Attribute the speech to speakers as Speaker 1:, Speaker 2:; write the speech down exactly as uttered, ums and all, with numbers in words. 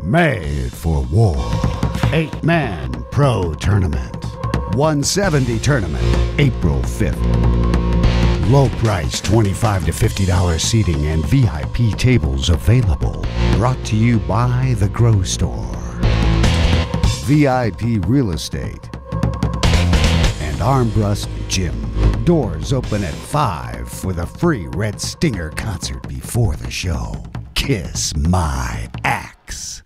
Speaker 1: Made for war. Eight-man pro tournament. one seventy tournament, April fifth. Low price twenty-five to fifty dollars seating and V I P tables available. Brought to you by The Grow Store, V I P Real Estate, and Armbrust Gym. Doors open at five for the free Red Stinger concert before the show. Kiss my axe.